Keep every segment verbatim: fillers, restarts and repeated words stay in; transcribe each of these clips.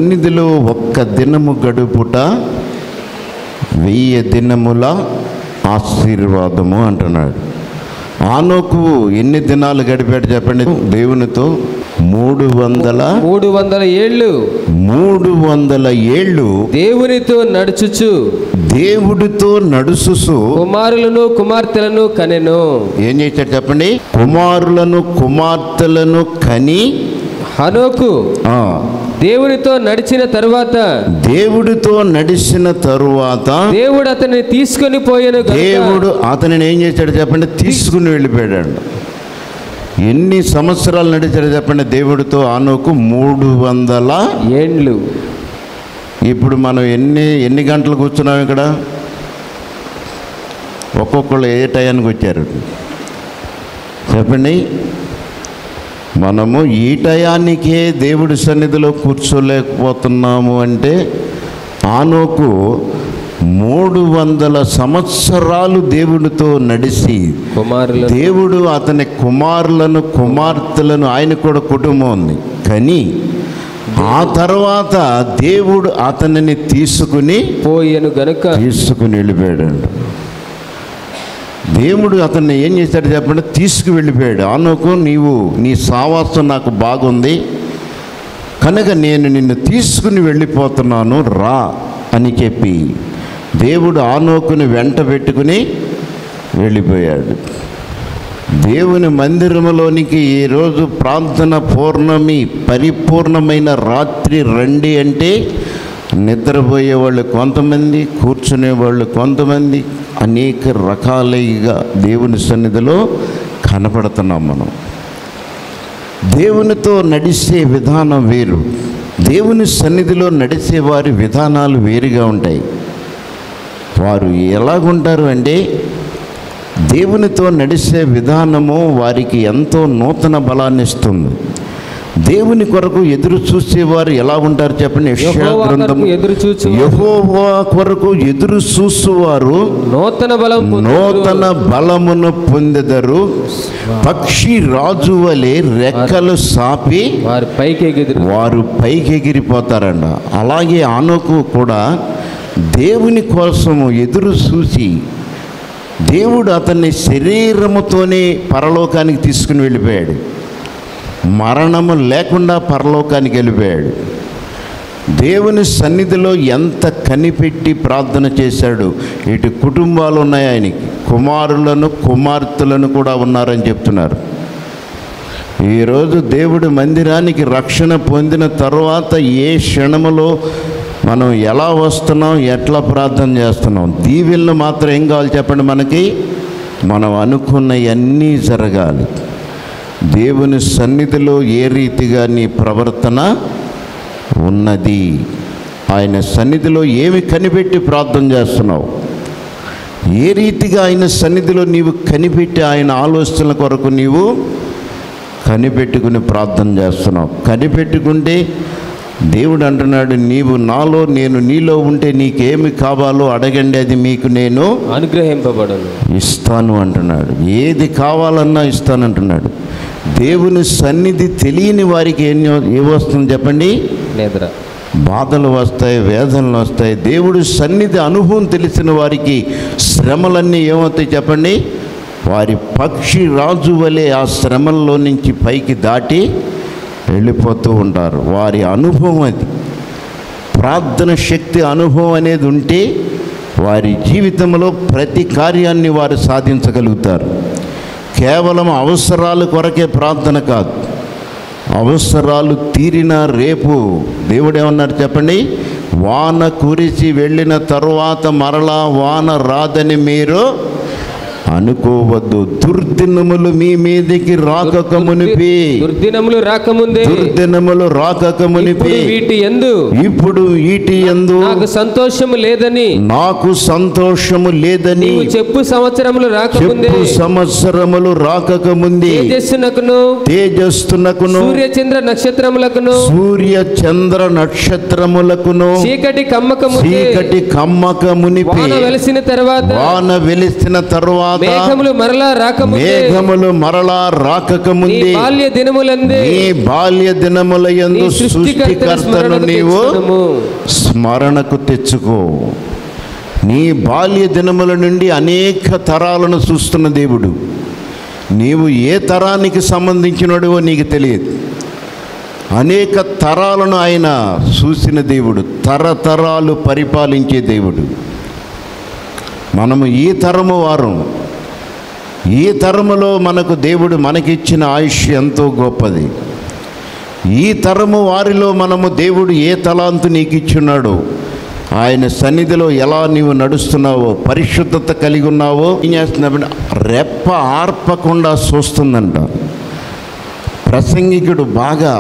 సన్నిధిలో ఒక్క దినము గడుపుట వెయ్యి దినముల ఆశీర్వాదము అంటున్నాడు. ఆనోకు ఎన్ని దినాలు గడిపాడు చెప్పండి దేవునితో? మూడు వందల మూడు వందల ఏళ్ళు మూడు వందల ఏళ్ళు దేవునితో నడుచుచు దేవుడితో నడుచుచు కుమారులను కుమార్తెలను కనెను. ఏం చేశాడు చెప్పండి? కుమారులను కుమార్తెలను కని హనోకు దేవునితో నడిచిన తరువాత దేవుడితో నడిచిన తరువాత దేవుడు అతన్ని తీసుకొని పోయాను. దేవుడు అతనిని ఏం చేశాడు చెప్పండి? తీసుకుని వెళ్ళిపోయాడు. ఎన్ని సంవత్సరాలు నడిచాడు చెప్పండి దేవుడితో ఆనోకు? మూడు వందల ఏండ్లు. ఇప్పుడు మనం ఎన్ని ఎన్ని గంటలు కూర్చున్నాం ఇక్కడ? ఒక్కొక్కళ్ళు ఏ టయానికి వచ్చారు చెప్పండి? మనము ఈ టయానికే దేవుడి సన్నిధిలో కూర్చోలేకపోతున్నాము అంటే ఆనోకు మూడు వందల సంవత్సరాలు దేవుడితో నడిచి దేవుడు అతని కుమారులను కుమార్తెలను, ఆయన కూడా కుటుంబం ఉంది కానీ ఆ తర్వాత దేవుడు అతనిని తీసుకుని పోయాను గనుక తీసుకుని వెళ్ళిపోయాడు. దేవుడు అతన్ని ఏం చేశాడు చెప్పండి? తీసుకు వెళ్ళిపోయాడు. ఆనోకు, నీవు నీ సావాసం నాకు బాగుంది కనుక నేను నిన్ను తీసుకుని వెళ్ళిపోతున్నాను రా అని చెప్పి దేవుడు ఆనోకుని వెంట పెట్టుకుని వెళ్ళిపోయాడు. దేవుని మందిరంలోనికి ఈరోజు ప్రార్థన పౌర్ణమి పరిపూర్ణమైన రాత్రి రండి అంటే నిద్రపోయేవాళ్ళు కొంతమంది, కూర్చునేవాళ్ళు కొంతమంది, అనేక రకాలుగా దేవుని సన్నిధిలో కనపడుతున్నాం మనం. దేవునితో నడిచే విధానం వేరు, దేవుని సన్నిధిలో నడిచే వారి విధానాలు వేరుగా ఉంటాయి. వారు ఎలాగుంటారు అంటే దేవునితో నడిచే విధానము వారికి ఎంతో నూతన బలాన్ని ఇస్తుంది. దేవుని కొరకు ఎదురు చూసేవారు ఎలా ఉంటారు చెప్పండి? యెషయా గ్రంథము యెహోవా కొరకు ఎదురు చూసేవారు నూతన బలం నూతన బలమును పొందెదరు. పక్షి రాజు వలె రెక్కలు సాపి వారు పైకి వారు పైకి ఎగిరిపోతారంట. అలాగే ఆనోకు కూడా దేవుని కోసము ఎదురు చూసి దేవుడు అతన్ని శరీరముతోనే పరలోకానికి తీసుకుని వెళ్ళిపోయాడు. మరణము లేకుండా పరలోకానికి వెళ్ళిపోయాడు. దేవుని సన్నిధిలో ఎంత కనిపెట్టి ప్రార్థన చేశాడు. ఇటు కుటుంబాలు ఉన్నాయి ఆయనకి, కుమారులను కుమార్తెలను కూడా ఉన్నారని చెప్తున్నారు. ఈరోజు దేవుడి మందిరానికి రక్షణ పొందిన తర్వాత ఏ క్షణములో మనం ఎలా వస్తున్నాం, ఎట్లా ప్రార్థన చేస్తున్నాం? దీవెనలు మాత్రం ఏం కావాలి చెప్పండి? మనకి మనం అనుకున్నవన్నీ జరగాలి. దేవుని సన్నిధిలో ఏ రీతిగా నీ ప్రవర్తన ఉన్నది, ఆయన సన్నిధిలో ఏమి కనిపెట్టి ప్రార్థన చేస్తున్నావు, ఏ రీతిగా ఆయన సన్నిధిలో నీవు కనిపెట్టి ఆయన ఆలోచనల కొరకు నీవు కనిపెట్టుకుని ప్రార్థన చేస్తున్నావు. కనిపెట్టుకుంటే దేవుడు అంటున్నాడు, నీవు నాలో నేను నీలో ఉంటే నీకేమి కావాలో అడగండి, అది మీకు నేను అనుగ్రహింపబడను ఇస్తాను అంటున్నాడు. ఏది కావాలన్నా ఇస్తానంటున్నాడు. దేవుని సన్నిధి తెలియని వారికి ఏం ఏమొస్తుంది చెప్పండి? నిద్ర, బాధలు వస్తాయి, వేదనలు వస్తాయి. దేవుడి సన్నిధి అనుభవం తెలిసిన వారికి శ్రమలన్నీ ఏమవుతాయి చెప్పండి? వారి పక్షి రాజు వలె ఆ శ్రమల్లో నుంచి పైకి దాటి వెళ్ళిపోతూ ఉంటారు. వారి అనుభవం అది. ప్రార్థన శక్తి అనుభవం అనేది ఉంటే వారి జీవితంలో ప్రతి కార్యాన్ని వారు సాధించగలుగుతారు. కేవలం అవసరాల కొరకే ప్రార్థన కాదు, అవసరాలు తీరిన రేపు దేవుడు ఏమన్నారు చెప్పండి? వాన కురిసి వెళ్ళిన తరువాత మరలా వాన రాదని మీరు అనుకోవద్దు. దుర్దినములు మీ మీదికి రాకక మునిపి దుర్దినములు రాకముందే దుర్దినములు రాకక మునిపి వీటి యందు ఇప్పుడు వీటి యందు నాకు సంతోషము లేదని నాకు సంతోషము లేదని చెప్పు సంవత్సరములు రాకముందే చెప్పు సంవత్సరములు రాకక ముందే తేజస్సునకును తేజస్సునకును సూర్య చంద్ర నక్షత్రములకును సూర్య చంద్ర నక్షత్రములకును చీకటి కమ్మక చీకటి కమ్మక మునిపి వాన వెలిసిన తరువాత వాన వెలిసిన తరువాత తర్వాత మేఘములు మరలా రాకముందే మేఘములు మరలా రాకక నీ ముందే బాల్య దినములందే నీ బాల్య దినముల యందు నీ సృష్టికర్తను సృష్టికర్తను నీవు తెచ్చుకొనుము. స్మరణకు తెచ్చుకో. నీ బాల్య దినముల నుండి అనేక తరాలను చూస్తున్న దేవుడు, నీవు ఏ తరానికి సంబంధించినడో నీకు తెలియదు. అనేక తరాలను ఆయన చూసిన దేవుడు, తరతరాలు పరిపాలించే దేవుడు. మనము ఈ తరము వారం. ఈ తరములో మనకు దేవుడు మనకిచ్చిన ఆయుష్ ఎంతో గొప్పది. ఈ తరము వారిలో మనము దేవుడు ఏ తలాంతు నీకు ఇచ్చున్నాడో, ఆయన సన్నిధిలో ఎలా నీవు నడుస్తున్నావో, పరిశుద్ధత కలిగి ఉన్నావో ఏం చేస్తున్నావు? రెప్ప ఆర్పకుండా చూస్తుందంట. ప్రసంగికుడు బాగా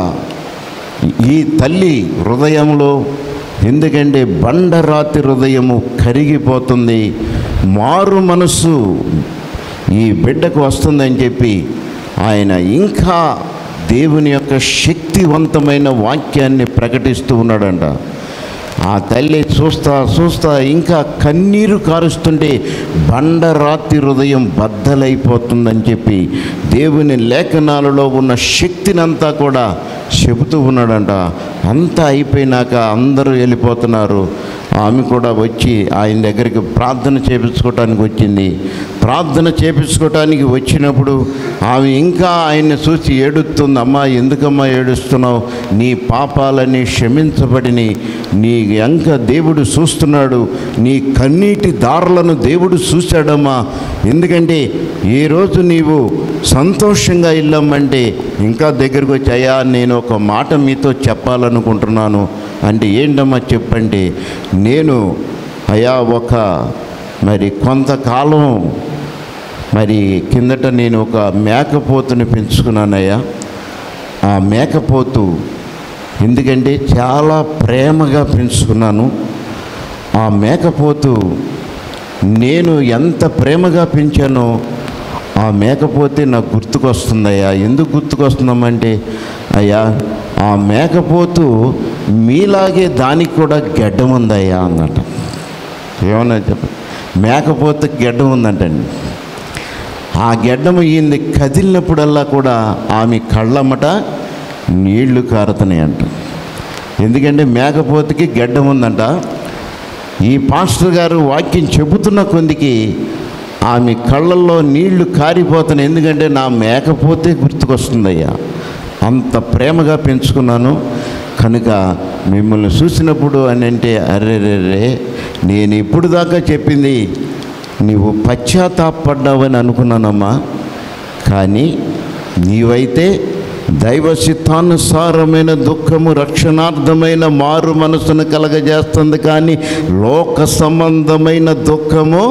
ఈ తల్లి హృదయంలో, ఎందుకంటే బండరాతి హృదయము కరిగిపోతుంది, మారు మనసు ఈ బిడ్డకు వస్తుందని చెప్పి ఆయన ఇంకా దేవుని యొక్క శక్తివంతమైన వాక్యాన్ని ప్రకటిస్తూ ఉన్నాడంట. ఆ తల్లి చూస్తా చూస్తా ఇంకా కన్నీరు కారుస్తుంటే బండరాతి హృదయం బద్దలైపోతుందని చెప్పి దేవుని లేఖనాలలో ఉన్న శక్తినంతా కూడా చెబుతూ ఉన్నాడంట. అంతా అయిపోయినాక అందరూ వెళ్ళిపోతున్నారు. ఆమె కూడా వచ్చి ఆయన దగ్గరికి ప్రార్థన చేపించుకోవటానికి వచ్చింది. ప్రార్థన చేపించుకోవటానికి వచ్చినప్పుడు ఆమె ఇంకా ఆయన్ని చూసి ఏడుస్తుంది. అమ్మా, ఎందుకమ్మా ఏడుస్తున్నావు? నీ పాపాలన్నీ క్షమించబడిని, నీ అంక దేవుడు చూస్తున్నాడు, నీ కన్నీటి దారులను దేవుడు చూశాడమ్మా. ఎందుకంటే ఈరోజు నీవు సంతోషంగా వెళ్ళామంటే ఇంకా దగ్గరికి వచ్చి, అయ్యా నేను ఒక మాట మీతో చెప్పాలనుకుంటున్నాను అంటే, ఏంటమ్మా చెప్పండి. నేను అయ్యా ఒక మరి కొంతకాలం మరి కిందట నేను ఒక మేకపోతుని పెంచుకున్నానయ్యా. ఆ మేకపోతు ఎందుకంటే చాలా ప్రేమగా పెంచుకున్నాను. ఆ మేకపోతు నేను ఎంత ప్రేమగా పెంచానో ఆ మేకపోతే నాకు గుర్తుకొస్తుందయ్యా. ఎందుకు గుర్తుకొస్తున్నామంటే, అయ్యా ఆ మేకపోతు మీలాగే దానికి కూడా గెడ్డం ఉందయ్యా అన్నట. ఏమన్నా చెప్ప, మేకపోతుకి గెడ్డం ఉందంటండి. ఆ గెడ్డము ఈయన కదిలినప్పుడల్లా కూడా ఆమె కళ్ళమ్మట నీళ్లు కారుతున్నాయి అంట. ఎందుకంటే మేకపోతుకి గెడ్డం ఉందంట. ఈ పాస్టర్ గారు వాక్యం చెబుతున్న కొందికి ఆమె కళ్ళల్లో నీళ్లు కారిపోతున్నాయి. ఎందుకంటే నా మేకపోతే గుర్తుకొస్తుందయ్యా, అంత ప్రేమగా పెంచుకున్నాను కనుక మిమ్మల్ని చూసినప్పుడు అని అంటే, అరే రే రే నేను ఇప్పుడు దాకా చెప్పింది నీవు పశ్చాత్తాపడ్డావని అనుకున్నానమ్మా, కానీ నీవైతే దైవ చిత్తానుసారమైన దుఃఖము రక్షణార్థమైన మారు మనసును కలగజేస్తుంది, కానీ లోక సంబంధమైన దుఃఖము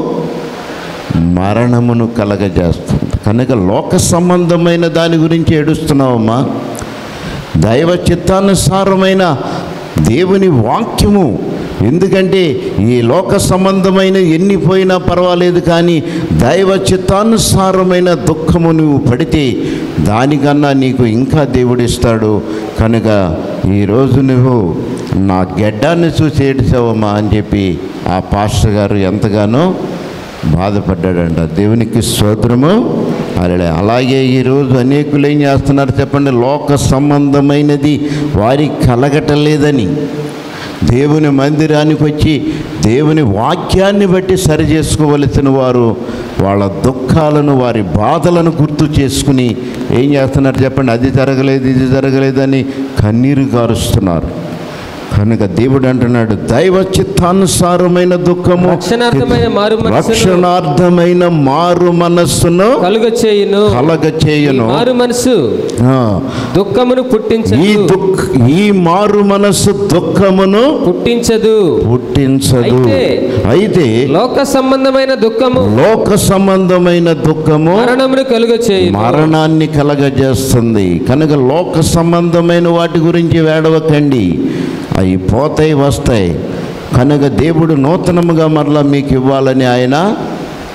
మరణమును కలగజేస్తుంది. కనుక లోక సంబంధమైన దాని గురించి ఏడుస్తున్నావమ్మా. దైవ చిత్తానుసారమైన దేవుని వాక్యము, ఎందుకంటే ఈ లోక సంబంధమైన ఎన్ని పోయినా పర్వాలేదు, కానీ దైవ చిత్తానుసారమైన దుఃఖము నువ్వు పడితే దానికన్నా నీకు ఇంకా దేవుడిస్తాడు. కనుక ఈరోజు నువ్వు నా గెడ్డాన్ని చూసి ఏడిసావమ్మా అని చెప్పి ఆ పాస్టర్ గారు ఎంతగానో బాధపడ్డాడంట. దేవునికి స్తోత్రము. అలా అలాగే ఈరోజు అనేకులు ఏం చేస్తున్నారు చెప్పండి? లోక సంబంధమైనది వారికి కలగటలేదని దేవుని మందిరానికి వచ్చి దేవుని వాక్యాన్ని బట్టి సరి చేసుకోవలసిన వారు వాళ్ళ దుఃఖాలను, వారి బాధలను గుర్తు చేసుకుని ఏం చేస్తున్నారు చెప్పండి? అది జరగలేదు, ఇది జరగలేదని కన్నీరు కారుస్తున్నారు. కనుక దేవుడు అంటున్నాడు, దైవ చిత్తానుసారమైన దుఃఖము రక్షణార్థమైన మారు మనస్సును రక్షణార్థమైన మారు మనస్సును కలుగచేయును కలగచేయును. మారు మనస్సు ఆ, దుఃఖమును పుట్టించదు. ఈ దుఃఖ ఈ మారు మనస్సు దుఃఖమును పుట్టించదు పుట్టించదు. అయితే అయితే లోక సంబంధమైన దుఃఖము లోక సంబంధమైన దుఃఖము మరణమును కలుగచేయును. మరణాన్ని కలగజేస్తుంది. కనుక లోక సంబంధమైన వాటి గురించి వేడవకండి, అవి పోతాయి వస్తాయి. కనుక దేవుడు నూతనముగా మరలా మీకు ఇవ్వాలని ఆయన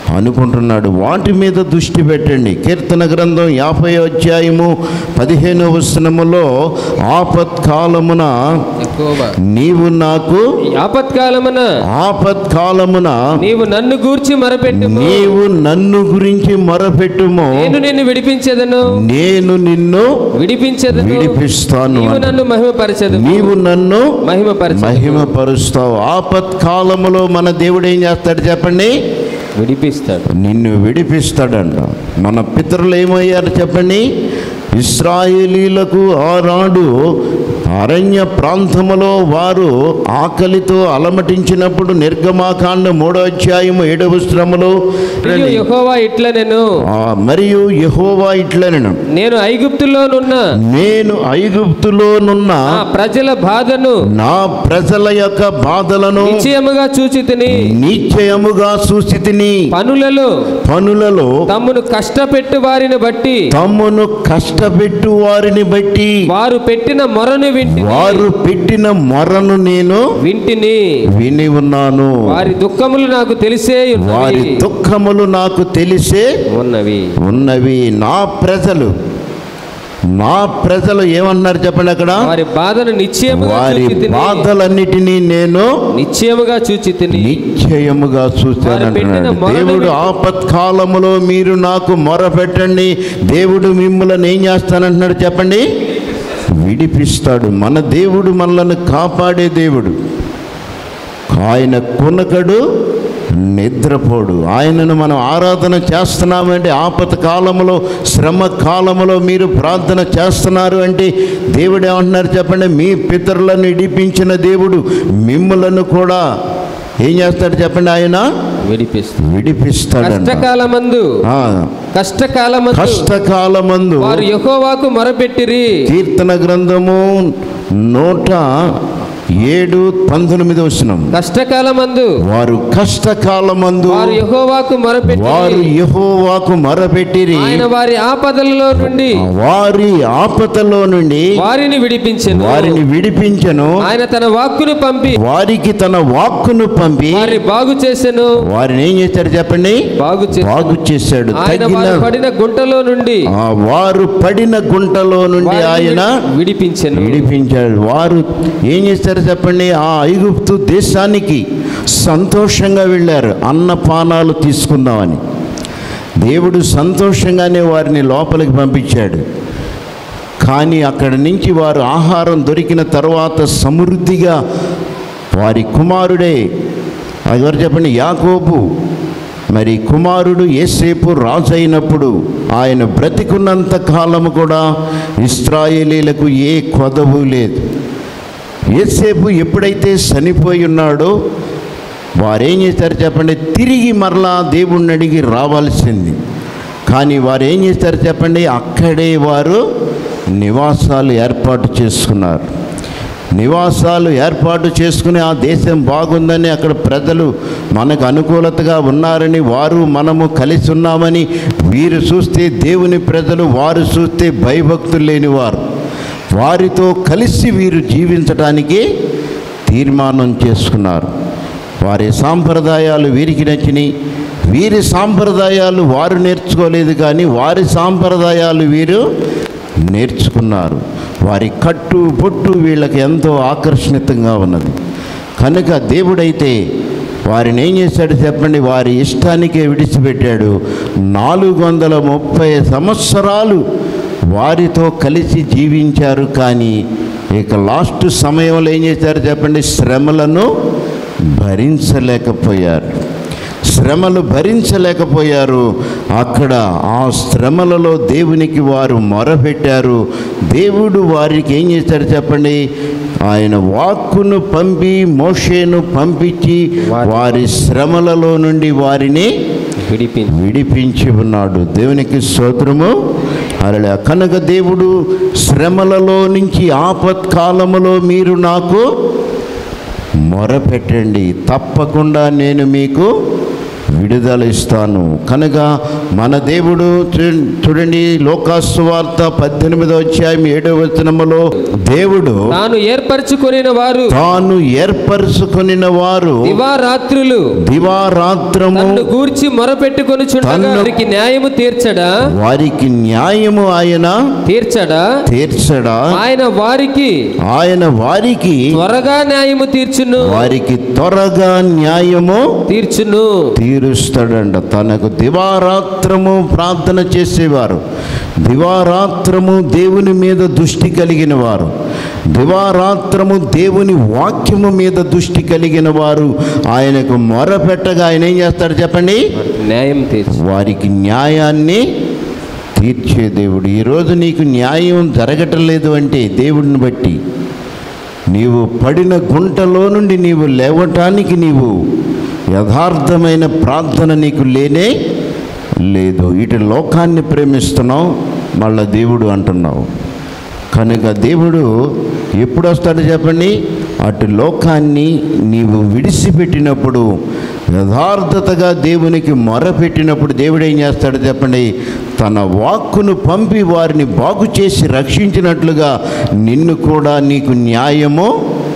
అనుకుంటున్నాడు. వాటి మీద దృష్టి పెట్టండి. కీర్తన గ్రంథం యాభై అధ్యాయము పదిహేనవ వచనములో ఆపత్కాలమున యెహోవా నీవు నాకు ఆపత్కాలమున ఆపత్కాలమున నీవు నన్ను గూర్చి మొరపెట్టుము, నీవు నన్ను గురించి మొరపెట్టుము, నేను నిన్ను విడిపించెదను, నేను నిన్ను విడిపించెదను, విడిపిస్తాను. నీవు నన్ను మహిమపరచెదవు, నీవు నన్ను మహిమపరచెదవు. మహిమపరుస్తావు. ఆపత్కాలములో మన దేవుడు ఏం చేస్తాడు చెప్పండి? విడిపిస్తాడు. నిన్ను విడిపిస్తాడంట. మన పితరులు ఏమయ్యారు చెప్పండి? ఇశ్రాయేలీలకు ఆనాడు అరణ్య ప్రాంతములో వారు ఆకలితో అలమటించినప్పుడు నిర్గమాకాండ మూడో అధ్యాయము ఏడవ వచనములో మరియు యెహోవా ఇట్లనెను, ఆ, మరియు యెహోవా ఇట్లనెను, నేను ఐగుప్తులోనున్న నేను ఐగుప్తులోనున్న నా ప్రజల బాధను నా ప్రజల యొక్క బాధలను నిశ్చయముగా చూచితిని, నిశ్చయముగా చూసితిని. పనులలో పనులలో తమ్మును కష్టపెట్టు వారిని బట్టి తమ్మును కష్టపెట్టు వారిని బట్టి వారు పెట్టిన మొరను వింటిని వారు పెట్టిన మొరను నేను వింటిని విని ఉన్నాను. వారి దుఃఖములు నాకు తెలిసే వారి ఉన్నవి దుఃఖములు నాకు తెలిసే ఉన్నవి ఉన్నవి. నా ప్రజలు నా ప్రజలు ఏమన్నారు చెప్పండి అక్కడ? వారి బాధను నిశ్చయముగా వారి చూచితిని, బాధలన్నిటినీ నేను నిశ్చయముగా చూచితిని. నిశ్చయముగా చూస్తానంటున్నాడు. దేవుడు ఆపత్కాలములో మీరు నాకు మొరపెట్టండి, దేవుడు మిమ్మల్ని ఏం చేస్తానంటున్నాడు చెప్పండి? విడిపిస్తాడు. మన దేవుడు మనల్ని కాపాడే దేవుడు. ఆయన కొనకడు, నిద్రపోడు. ఆయనను మనం ఆరాధన చేస్తున్నామంటే ఆపత కాలంలో, శ్రమ కాలంలో మీరు ప్రార్థన చేస్తున్నారు అంటే దేవుడు ఏమంటున్నారు చెప్పండి? మీ పితరులను ఇడిపించిన దేవుడు మిమ్మలను కూడా ఏం చేస్తాడు చెప్పండి? ఆయన విడిపిస్తాడు. విడిపిస్తాడు. కష్టకాలమందు కష్టకాలమందు కష్టకాలమందు వారు యెహోవాకు మొరపెట్టిరి. కీర్తన గ్రంథము నూట ఏడు పంతొమ్మిది వచనం. కష్టకాలమందు వారు కష్టకాలమందు వారు యెహోవాకు మొరపెట్టిరి, వారు యెహోవాకు మొరపెట్టిరి, ఆయన వారి ఆపదలలో నుండి వారి ఆపదలో నుండి వారిని విడిపించెను. వారిని విడిపించెను. ఆయన తన వాక్కును పంపి వారికి తన వాక్కును పంపి వారిని బాగు చేసెను. వారిని ఏం చేశాడు చెప్పండి? బాగు చేసెను. బాగు చేశాడు. ఆయన తగిన వారు పడిన గుంటలో నుండి ఆ, వారు పడిన గుంటలో నుండి వారిని ఆయన విడిపించెను. విడిపించాడు. వారు ఏం చేశారు చెప్పండి? ఆ ఐగుప్తు దేశానికి సంతోషంగా వెళ్ళారు, అన్నపానాలు తీసుకుందామని. దేవుడు సంతోషంగానే వారిని లోపలికి పంపించాడు. కానీ అక్కడి నుంచి వారు ఆహారం దొరికిన తర్వాత సమృద్ధిగా వారి కుమారుడే, ఎవరు చెప్పండి? యాకోబు. మరి కుమారుడు యేసేపు రాజు అయినప్పుడు ఆయన బ్రతికున్నంత కాలము కూడా ఇశ్రాయేలీలకు ఏ కొదవు లేదు. యేసేపు ఎప్పుడైతే చనిపోయి ఉన్నాడో వారేం చేశారు చెప్పండి? తిరిగి మరలా దేవుణ్ణి అడిగి రావాల్సింది. కానీ వారు ఏం చేశారు చెప్పండి? అక్కడే వారు నివాసాలు ఏర్పాటు చేసుకున్నారు. నివాసాలు ఏర్పాటు చేసుకుని ఆ దేశం బాగుందని, అక్కడ ప్రజలు మనకు అనుకూలతగా ఉన్నారని, వారు మనము కలిసి ఉన్నామని వీరు చూస్తే దేవుని ప్రజలు, వారు చూస్తే భయభక్తులు లేనివారు, వారితో కలిసి వీరు జీవించడానికి తీర్మానం చేసుకున్నారు. వారి సాంప్రదాయాలు వీరికి నచ్చినాయి, వీరి సాంప్రదాయాలు వారు నేర్చుకోలేదు, కానీ వారి సాంప్రదాయాలు వీరు నేర్చుకున్నారు. వారి కట్టు బొట్టు వీళ్ళకి ఎంతో ఆకర్షణీయంగా ఉన్నది. కనుక దేవుడైతే వారిని ఏం చేశాడు చెప్పండి? వారి ఇష్టానికే విడిచిపెట్టాడు. నాలుగు వందల ముప్పై సంవత్సరాలు వారితో కలిసి జీవించారు. కానీ ఇక లాస్ట్ సమయంలో ఏం చేశారు చెప్పండి? శ్రమలను భరించలేకపోయారు. శ్రమలు భరించలేకపోయారు. అక్కడ ఆ శ్రమలలో దేవునికి వారు మొరపెట్టారు. దేవుడు వారికి ఏం చేశారు చెప్పండి? ఆయన వాక్కును పంపి మోషేను పంపించి వారి శ్రమలలో నుండి వారిని విడిపించి విడిపించి ఉన్నాడు. దేవునికి స్తోత్రము. అలా కనుక దేవుడు శ్రమలలో నుంచి ఆపత్కాలములో మీరు నాకు మొరపెట్టండి, తప్పకుండా నేను మీకు విడుదల ఇస్తాను. కనుక మన దేవుడు చూ- చూడండి లోకాసు వార్త పద్దెనిమిదో అధ్యాయం ఏడవ వచనములో దేవుడు తాను ఏర్పరచుకొనిన వారు తాను ఏర్పరచుకొనిన వారు దివారాత్రులు దివారాత్రము తన్ను గూర్చి మొరపెట్టుకొనుచుండగా తన్ను- వారికి న్యాయము తీర్చడా వారికి న్యాయము ఆయన తీర్చడా తీర్చడా ఆయన వారికి ఆయన వారికి త్వరగా న్యాయము తీర్చును వారికి త్వరగా న్యాయము తీర్చును తీరుస్తాడంట. తనకు దివారాత్రము ప్రార్థన చేసేవారు, దివారాత్రము దేవుని మీద దృష్టి కలిగిన వారు, దివారాత్రము దేవుని వాక్యము మీద దృష్టి కలిగిన వారు ఆయనకు మొరపెట్టగా ఆయన ఏం చేస్తాడు చెప్పండి? న్యాయం తీర్చు వారికి న్యాయాన్ని తీర్చే దేవుడు. ఈరోజు నీకు న్యాయం జరగటం లేదు అంటే దేవుడిని బట్టి నీవు పడిన గుంటలో నుండి నీవు లేవటానికి నీవు యథార్థమైన ప్రార్థన నీకు లేనే లేదు. ఇటు లోకాన్ని ప్రేమిస్తున్నావు, మళ్ళా దేవుడు అంటున్నావు. కనుక దేవుడు ఎప్పుడు వస్తాడు చెప్పండి? అటు లోకాన్ని నీవు విడిచిపెట్టినప్పుడు, యథార్థతగా దేవునికి మొరపెట్టినప్పుడు దేవుడు ఏం చేస్తాడు చెప్పండి? తన వాక్కును పంపి వారిని బాగు చేసి రక్షించినట్లుగా నిన్ను కూడా నీకు న్యాయము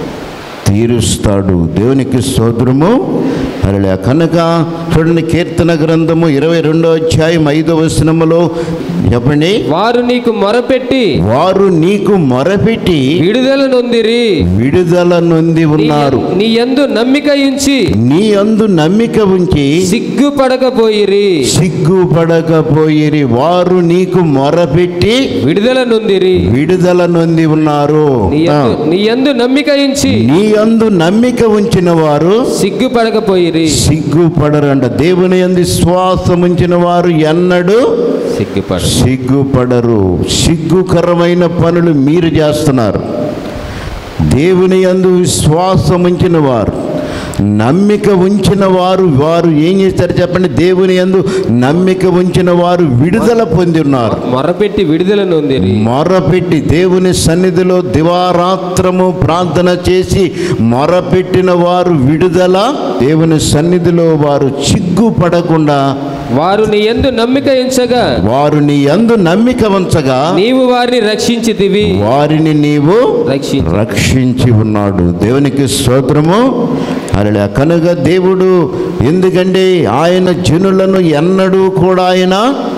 తీరుస్తాడు. దేవునికి స్తోత్రము. హల్లెలూయా. కనుక చూడండి కీర్తన గ్రంథము ఇరవై రెండో అధ్యాయం ఐదో వచనములో చెప్పండి, వారు నీకు మొరపెట్టి వారు నీకు మొరపెట్టి విడుదల నొందిరి విడుదల నొంది ఉన్నారు. నీ యందు నమ్మిక ఉంచి నీ అందు నమ్మిక ఉంచి సిగ్గుపడకపోయిరి సిగ్గుపడకపోయిరి. వారు నీకు మొరపెట్టి విడుదల నొందిరి విడుదల నొంది ఉన్నారు. నీ ఆ, యందు- నీ యందు నమ్మిక ఉంచి నీ అందు నమ్మిక ఉంచిన వారు సిగ్గుపడకపోయిరి సిగ్గుపడరంట. దేవుని యందు విశ్వాసం ఉంచిన వారు ఎన్నడూ సిగ్గుపడ సిగ్గుపడరు. సిగ్గుకరమైన పనులు మీరు చేస్తున్నారు. దేవుని యందు విశ్వాసం ఉంచిన వారు, నమ్మిక ఉంచిన వారు వారు ఏం చేస్తారు చెప్పండి? దేవుని యందు నమ్మిక ఉంచిన వారు విడుదల పొంది ఉన్నారు. మొరపెట్టి విడుదల నొందిరి మొరపెట్టి దేవుని సన్నిధిలో దివారాత్రము ప్రార్థన చేసి మొరపెట్టిన వారు విడుదల. దేవుని సన్నిధిలో వారు సిగ్గుపడకుండా వారు నీ యందు నమ్మిక ఉంచగా వారు నీ యందు నమ్మిక ఉంచగా నీవు వారిని రక్షించితివి వారిని నీవు రక్షించి రక్షించి ఉన్నాడు. దేవునికి స్తోత్రము. హల్లెలూయా. కనుక దేవుడు ఎందుకంటే ఆయన జనులను ఎన్నడూ కూడా ఆయన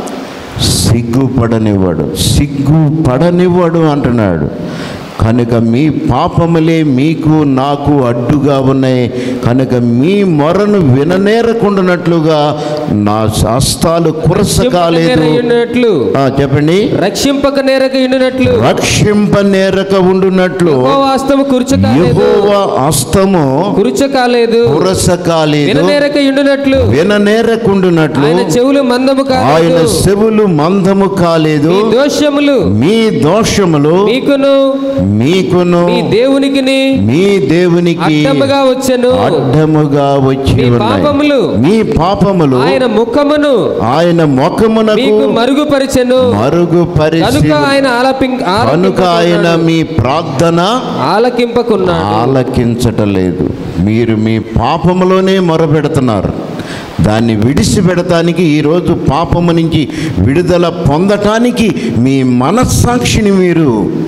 సిగ్గుపడనివ్వడు సిగ్గుపడనివ్వడు అంటున్నాడు. కనుక మీ పాపములే మీకు నాకు అడ్డుగా ఉన్నాయి. కనుక మీ మొరను విననేరకుండానట్లుగా నా హస్తాలు కురస కాలేదు. ఉండునట్లు ఆ, చెప్పండి. రక్షింపక నేరక ఉండునట్లు రక్షింప నేరక ఉండునట్లు యెహోవా హస్తము కురుచ కాలేదు యెహోవా హస్తము కురుచ కాలేదు కురస కాలేదు. విననేరక ఉండునట్లు విననేరకుండునట్లు ఆయన చెవులు మందము ఆయన కాలేదు చెవులు మందము కాలేదు. మీ దోషములు మీ దోషములు మీకును మీకును మీ దేవునికిని మీ దేవునికి అడ్డముగా వచ్చెను అడ్డముగా వచ్చి మీ ఉన్నాయి. పాపములు మీ పాపములు ఆయన ముఖమును ఆయన ముఖమునకు మీకు మరుగుపరిచెను మరుగుపరిచి కనుక ఆయన ఆలపిం కనుక ఆయన మీ ప్రార్థన ఆలకింపకున్నాడు ఆలకించటలేదు. మీరు మీ పాపములోనే మొరపెడుతున్నారు. దాన్ని విడిచిపెడటానికి, ఈరోజు పాపము నుంచి విడుదల పొందటానికి మీ మనస్సాక్షిని మీరు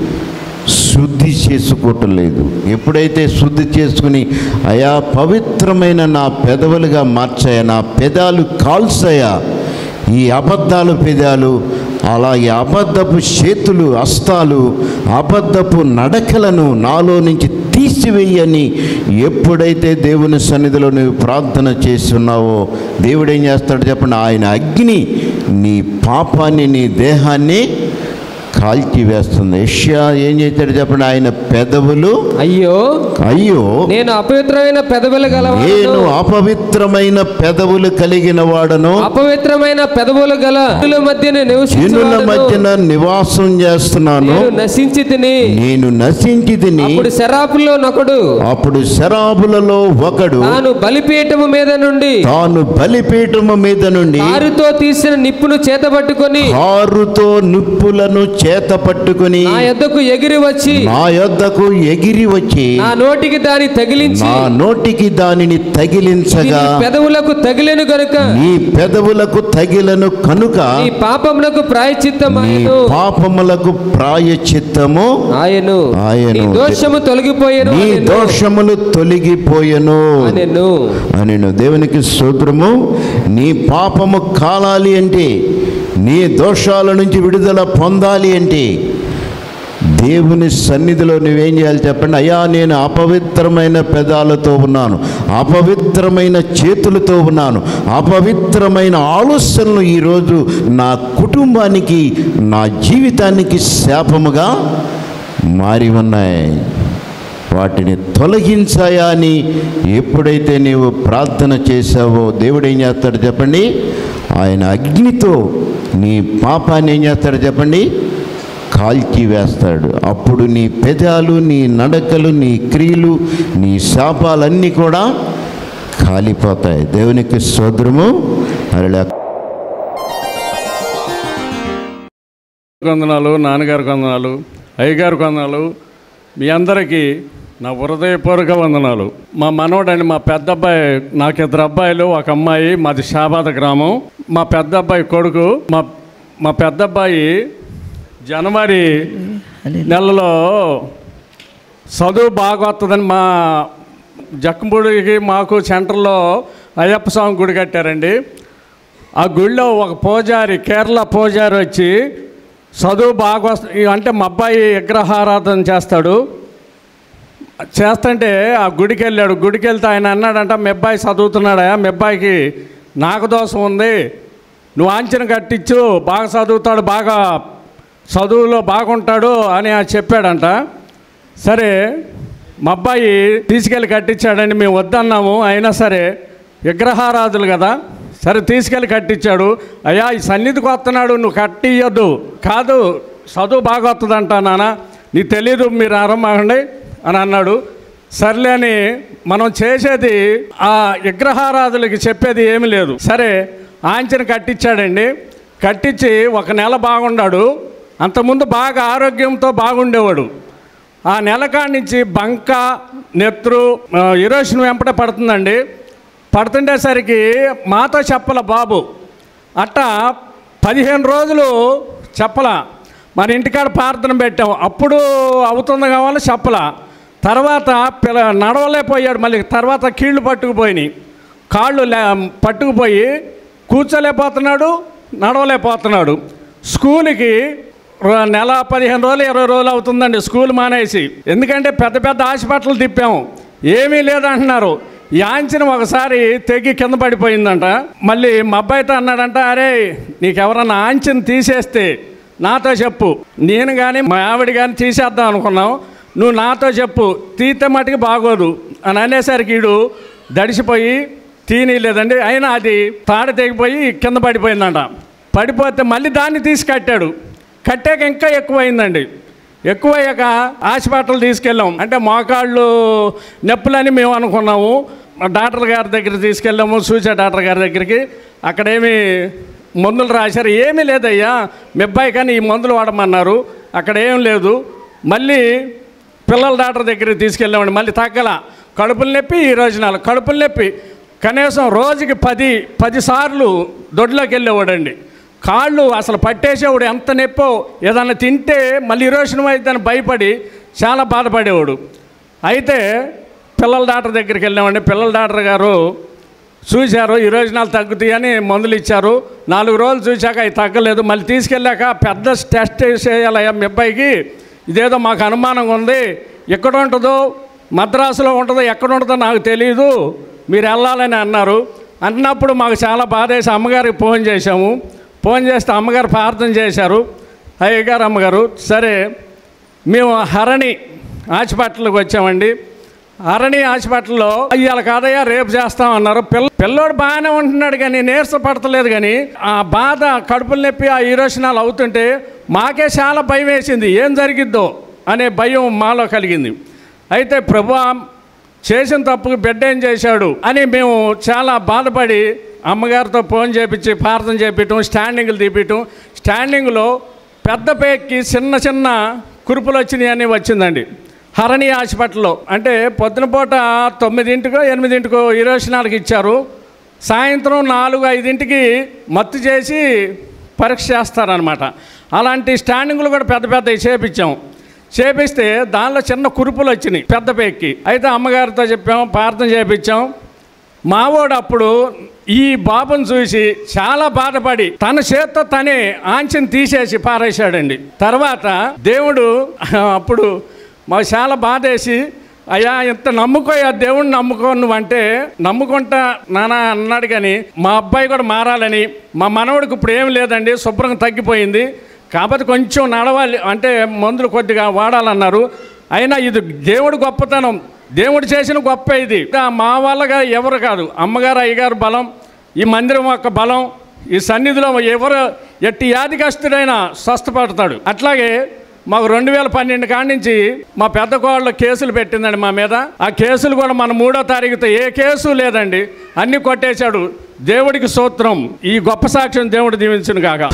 శుద్ధి చేసుకోవటం లేదు. ఎప్పుడైతే శుద్ధి చేసుకుని అయా పవిత్రమైన నా పెదవులుగా మార్చాయా, నా పెదాలు కాల్సాయా, ఈ అబద్ధాలు పెదాలు, అలాగే అబద్ధపు చేతులు హస్తాలు, అబద్ధపు నడకలను నాలో నుంచి తీసివేయని ఎప్పుడైతే దేవుని సన్నిధిలో నువ్వు ప్రార్థన చేస్తున్నావో దేవుడు ఏం చేస్తాడు చెప్పండి? ఆయన అగ్ని నీ పాపాన్ని నీ దేహాన్ని కాల్చివేస్తుంది. యెషయా ఏం చేశాడు చెప్పండి? ఆయన పెదవులు అయ్యో అయ్యో నేను అపవిత్రమైన పెదవులు గలవాడను నేను అపవిత్రమైన పెదవులు కలిగిన వాడను, అపవిత్రమైన పెదవులు గల జనుల మధ్యన జనుల నివసించువాడను. మధ్యన నివాసం చేస్తున్నాను. నేను నశించి తిని నేను నశించి తిని అప్పుడు శరాపుల్లో నొకడు అప్పుడు శరాబులలో ఒకడు తాను బలిపీఠము మీద నుండి తాను బలిపీఠము మీద నుండి కారుతో తీసిన నిప్పును చేతబట్టుకొని కారుతో నిప్పులను చేత పట్టుకుని నా యొద్దకు ఎగిరి వచ్చి నా యొద్దకు ఎగిరి వచ్చి నా నోటికి దాని తగిలించి నా నోటికి దానిని తగిలించగా నీ పెదవులకు తగిలెను గనుక నీ పెదవులకు తగిలను కనుక నీ పాపములకు ప్రాయశ్చిత్తం నీ ఆయను పాపములకు ప్రాయశ్చిత్తము ఆయను ఆయను. నీ దోషము తొలగిపోయెను నీ అనెను. దోషములు తొలగిపోయెను అనెను. అనెను. దేవునికి స్తోత్రము. నీ పాపము కాలాలి అంటే, నీ దోషాల నుంచి విడుదల పొందాలి అంటే దేవుని సన్నిధిలో నువ్వేం చేయాలి చెప్పండి? అయ్యా, నేను అపవిత్రమైన పెదాలతో ఉన్నాను, అపవిత్రమైన చేతులతో ఉన్నాను, అపవిత్రమైన ఆలోచనలు ఈరోజు నా కుటుంబానికి, నా జీవితానికి శాపముగా మారి ఉన్నాయి. వాటిని తొలగించాయా అని ఎప్పుడైతే నీవు ప్రార్థన చేశావో దేవుడు ఏం చేస్తాడు చెప్పండి? ఆయన అగ్నితో నీ పాపాన్ని ఏం చేస్తాడు చెప్పండి? కాల్చి వేస్తాడు. అప్పుడు నీ పెదాలు, నీ నడకలు, నీ క్రియలు, నీ శాపాలన్నీ కూడా కాలిపోతాయి. దేవునికి స్తోత్రము. అలా వందనాలు, నాన్నగారికి వందనాలు, అయ్యగారికి వందనాలు, మీ అందరికీ నా హృదయపూర్వక వందనాలు. మా మనవడండి, మా పెద్ద అబ్బాయి, నాకు ఇద్దరు అబ్బాయిలు, ఒక అమ్మాయి, మాది షాబాద్ గ్రామం. మా పెద్ద అబ్బాయి కొడుకు, మా మా పెద్ద అబ్బాయి జనవరి నెలలో చదువు బాగా వస్తుందని మా జక్కంపూడికి మాకు సెంటర్లో అయ్యప్ప స్వామి గుడి కట్టారండి. ఆ గుడిలో ఒక పూజారి, కేరళ పూజారి వచ్చి చదువు బాగా వస్తు అంటే మా అబ్బాయి విగ్రహారాధన చేస్తాడు. చేస్తుంటే ఆ గుడికి వెళ్ళాడు. గుడికి వెళ్తే ఆయన అన్నాడంట, మీ అబ్బాయి చదువుతున్నాడా, మీ అబ్బాయికి నాగదోషం ఉంది, నువ్వు ఆంచన కట్టించు, బాగా చదువుతాడు, బాగా చదువులో బాగుంటాడు అని చెప్పాడంట. సరే మా అబ్బాయి తీసుకెళ్ళి కట్టించాడండి. మేము వద్దన్నాము, అయినా సరే విగ్రహారాధులు కదా, సరే తీసుకెళ్ళి కట్టించాడు. అయ్యా, ఈ సన్నిధికి వస్తున్నాడు, నువ్వు కట్టియొద్దు, కాదు చదువు బాగా వస్తుందంట నాన్న, నీకు తెలీదు, మీరు ఆరంభండి అని అన్నాడు. సర్లే అని మనం చేసేది ఆ విగ్రహారాధులకి చెప్పేది ఏమీ లేదు. సరే ఆంచన కట్టించాడండి. కట్టించి ఒక నెల బాగున్నాడు. అంతకుముందు బాగా ఆరోగ్యంతో బాగుండేవాడు. ఆ నెల కాడి నుంచి బంక, నెత్రు, ఇరోషన్ వెంపట పడుతుందండి. పడుతుండేసరికి మాతో చెప్పల బాబు. అట్టా పదిహేను రోజులు చెప్పల. మన ఇంటికాడ ప్రార్థన పెట్టాం, అప్పుడు అవుతుంది కావాలి చెప్పల. తర్వాత పిల్ల నడవలేకపోయాడు. మళ్ళీ తర్వాత కీళ్ళు పట్టుకుపోయినాయి, కాళ్ళు లే పట్టుకుపోయి కూర్చోలేకపోతున్నాడు, నడవలేకపోతున్నాడు. స్కూల్కి నెల పదిహేను రోజులు ఇరవై రోజులు అవుతుందండి స్కూల్ మానేసి. ఎందుకంటే పెద్ద పెద్ద హాస్పిటల్ తిప్పాము, ఏమీ లేదంటున్నారు. ఈ ఆంచిన ఒకసారి తెగి కింద పడిపోయిందంట. మళ్ళీ మా అబ్బాయితో అన్నాడంట, అరే నీకెవరన్నా ఆంచిన తీసేస్తే నాతో చెప్పు, నేను కానీ మా ఆవిడ కానీ తీసేద్దాం అనుకున్నాం, నువ్వు నాతో చెప్పు, తీతే మటుకు బాగోదు అని అనేసరికి వీడు దడిసిపోయి తీయలేదండి. అయినా అది తాడ తెగిపోయి కింద పడిపోయిందంట. పడిపోతే మళ్ళీ దాన్ని తీసి కట్టాడు. కట్టాక ఇంకా ఎక్కువైందండి. ఎక్కువయ్యాక హాస్పిటల్ తీసుకెళ్ళాం. అంటే మోకాళ్ళు నొప్పులని మేము అనుకున్నాము. డాక్టర్ గారి దగ్గర తీసుకెళ్ళాము, చూసే డాక్టర్ గారి దగ్గరికి. అక్కడేమి మందులు రాశారు, ఏమీ లేదయ్యా మీ అబ్బాయి కానీ ఈ మందులు వాడమన్నారు, అక్కడ ఏం లేదు. మళ్ళీ పిల్లల డాక్టర్ దగ్గరికి తీసుకెళ్ళామండి. మళ్ళీ తగ్గల. కడుపులు నొప్పి, ఈ రోజు నాలుగు కడుపులు నొప్పి. కనీసం రోజుకి పది పది సార్లు దొడ్లోకి వెళ్ళేవాడండి. కాళ్ళు అసలు పట్టేసేవాడు, ఎంత నొప్పో. ఏదన్నా తింటే మళ్ళీ ఇరోషనం అయిద్దని భయపడి చాలా బాధపడేవాడు. అయితే పిల్లల డాక్టర్ దగ్గరికి వెళ్ళామండి. పిల్లల డాక్టర్ గారు చూశారు, ఈ రోజు నాలుగు తగ్గుతాయని మందులు ఇచ్చారు. నాలుగు రోజులు చూశాక అవి తగ్గలేదు. మళ్ళీ తీసుకెళ్ళాక పెద్ద టెస్ట్ చేయాలయ్యా మీ అబ్బాయికి, ఇదేదో మాకు అనుమానంగా ఉంది, ఎక్కడ ఉంటుందో, మద్రాసులో ఉంటుందో ఎక్కడ ఉంటుందో నాకు తెలియదు, మీరు వెళ్ళాలని అన్నారు. అన్నప్పుడు మాకు చాలా బాధ వేసి అమ్మగారికి ఫోన్ చేశాము. ఫోన్ చేస్తే అమ్మగారు ప్రార్థన చేశారు, అయ్యగారు అమ్మగారు. సరే మేము హరణి హాస్పిటల్కి వచ్చామండి. హరణి హాస్పిటల్లో ఇవాళ కాదయ్యా రేపు చేస్తామన్నారు. పిల్ల పిల్లోడు బాగానే ఉంటున్నాడు కానీ నీరస పడతలేదు. కానీ ఆ బాధ, కడుపులు నొప్పి, ఆ ఇరోషనాలు అవుతుంటే మాకే చాలా భయం వేసింది, ఏం జరిగిద్దో అనే భయం మాలో కలిగింది. అయితే ప్రభువా చేసిన తప్పుకు బిడ్డ ఏం చేశాడు అని మేము చాలా బాధపడి అమ్మగారితో ఫోన్ చేపించి ప్రార్థన చేపించడం, స్టాండింగ్లు తీపించడం. స్టాండింగ్లో పెద్ద పేక్కి చిన్న చిన్న కురుపులు వచ్చినాయి అని వచ్చిందండి హరణి హాస్పిటల్లో. అంటే పొద్దున పూట తొమ్మిదింటికో ఎనిమిదింటికో ఇరోషనాలకు ఇచ్చారు, సాయంత్రం నాలుగు ఐదింటికి మత్తు చేసి పరీక్ష చేస్తారనమాట. అలాంటి స్టాండింగ్లు కూడా పెద్ద పెద్దవి చేపించాం. చేపిస్తే దానిలో చిన్న కురుపులు వచ్చినాయి పెద్ద పేక్కి. అయితే అమ్మగారితో చెప్పాం, ప్రార్థన చేపించాం. మావోడు అప్పుడు ఈ బాబుని చూసి చాలా బాధపడి తన చేత్తో తనే ఆంచెని తీసేసి పారేశాడండి. తర్వాత దేవుడు అప్పుడు మాకు చాలా బాధేసి, అయ్యా ఇంత నమ్ముకోయా దేవుడిని నమ్ముకో నువ్వంటే, నమ్ముకుంటా నానా అన్నాడు. కానీ మా అబ్బాయి కూడా మారాలని, మా మనవడికి ఇప్పుడు ఏం లేదండి, శుభ్రంగా తగ్గిపోయింది, కాబట్టి కొంచెం నడవాలి అంటే మందులు కొద్దిగా వాడాలన్నారు. అయినా ఇది దేవుడు గొప్పతనం, దేవుడు చేసిన గొప్ప ఇది. మా వాళ్ళగా ఎవరు కాదు, అమ్మగారు అయ్యగారు బలం, ఈ మందిరం యొక్క బలం, ఈ సన్నిధిలో ఎవరు ఎట్టి వ్యాధిగ్రస్తుడైనా స్వస్థపడతాడు. అట్లాగే మాకు రెండు వేల పన్నెండు కాడి నుంచి మా పెద్ద కోళ్ళ కేసులు పెట్టిందండి మా మీద. ఆ కేసులు కూడా మన మూడో తారీఖుతో ఏ కేసు లేదండి, అన్నీ కొట్టేశాడు. దేవుడికి స్తోత్రం. ఈ గొప్ప సాక్ష్యం దేవుడు దీవించును గాక.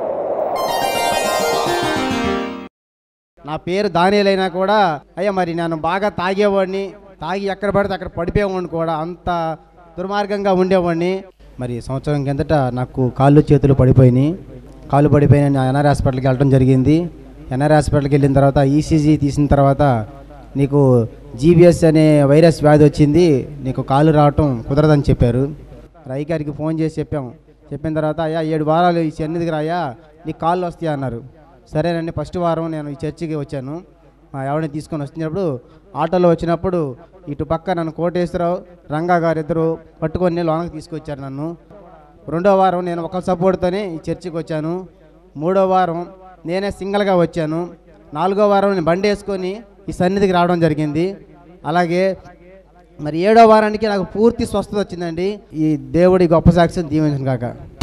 నా పేరు దానియేలైనా కూడా అయ్యా మరి నేను బాగా తాగేవాడిని, తాగి ఎక్కడ పడితే అక్కడ పడిపోయేవాడిని కూడా, అంత దుర్మార్గంగా ఉండేవాడిని. మరి సంవత్సరం కిందట నాకు కాళ్ళు చేతులు పడిపోయినాయి. కాళ్ళు పడిపోయినాయి నేను ఎన్ఆర్ హాస్పిటల్కి వెళ్ళడం జరిగింది. ఎన్ఆర్ హాస్పిటల్కి వెళ్ళిన తర్వాత ఈసీజీ తీసిన తర్వాత నీకు జీబీఎస్ అనే వైరస్ వ్యాధి వచ్చింది, నీకు కాళ్ళు రావటం కుదరదని చెప్పారు. రై గారికి ఫోన్ చేసి చెప్పాము. చెప్పిన తర్వాత అయ్యా ఏడు వారాలు ఈ సన్నిధికి రాయా, నీకు కాళ్ళు వస్తాయి అన్నారు. సరేనండి. ఫస్ట్ వారం నేను ఈ చర్చికి వచ్చాను. మా ఎవరిని తీసుకొని వస్తున్నప్పుడు ఆటోలో వచ్చినప్పుడు ఇటు పక్క నన్ను కోటేశ్వరరావు రంగా గారు ఇద్దరు పట్టుకొని లోనకి తీసుకొచ్చారు నన్ను. రెండో వారం నేను ఒక సపోర్ట్తోనే ఈ చర్చికి వచ్చాను. మూడో వారం నేనే సింగిల్గా వచ్చాను. నాలుగో వారం నేను బండి వేసుకొని ఈ సన్నిధికి రావడం జరిగింది. అలాగే మరి ఏడో వారానికి నాకు పూర్తి స్వస్థత వచ్చిందండి. ఈ దేవుడి గొప్ప సాక్ష్యం దీవించను కాక.